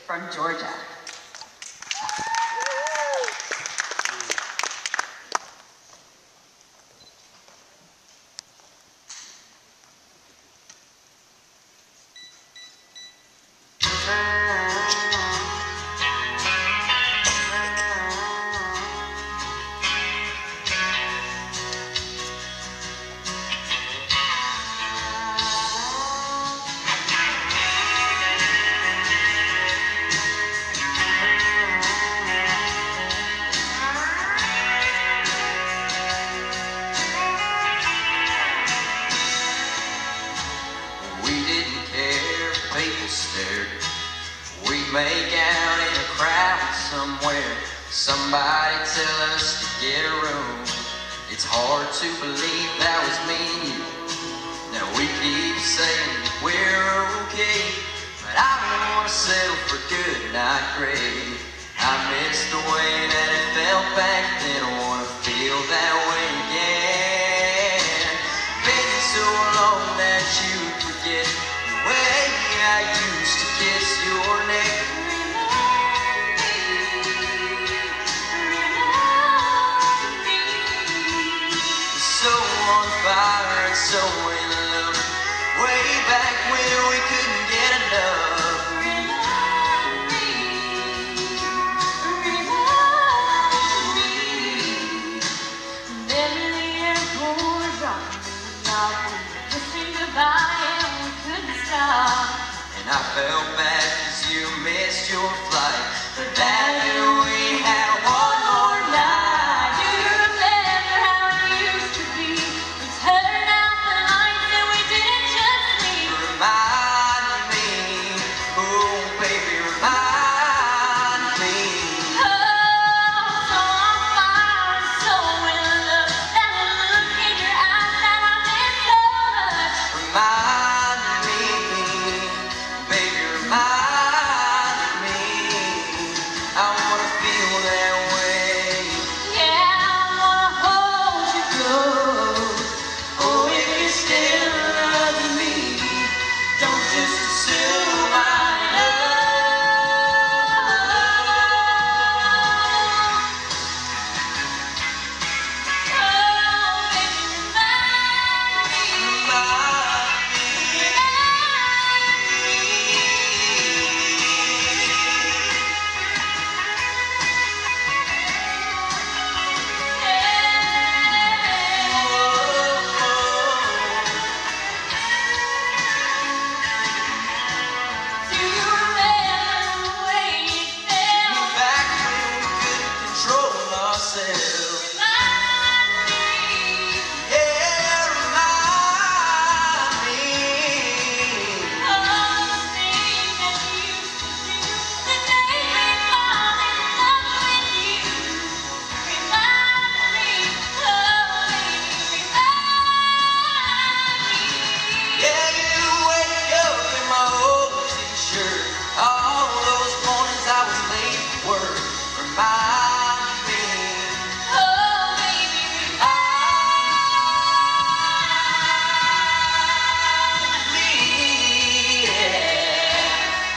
from Georgia. We'd make out in a crowd somewhere. Somebody tell us to get a room. It's hard to believe that was me and you. Now we keep saying we're okay, but I don't want to settle for good, not great. I miss the way that it felt back then. I want to feel that way again. Been so long that you forget the way I used to kiss your neck. So on fire and so in love, way back when we couldn't get enough. Then the airport dropped off, kissing goodbye and we couldn't stop. And I felt bad 'cause you missed your flight, but that knew we had one more night. Do you remember how it used to be? We turned out the lights and we didn't just leave. Remind me, oh baby, remind me. Oh, so on fire and so in love. That look in your eyes that I miss so much. Remind me, baby, remind me. I wanna feel that way. Yeah, I wanna hold you close. Oh, if you still love me, don't just assume I know. Oh, baby, remind me. Remind me. Do you remember the way it felt? Back when we couldn't control ourselves. Remind me. Yeah, remind me. All the things that you used to do that made me fall in love with you. Remind me, oh baby, remind me. Yeah, you wake up in my old t-shirt. All those mornings I was late for work. Remind me. Oh baby, remind Me, yeah.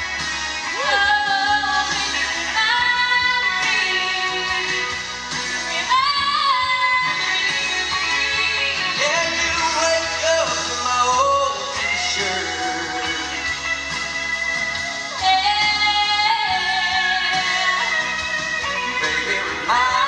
oh baby, remind me. Yeah, you wake up in my old t-shirt. Baby, remind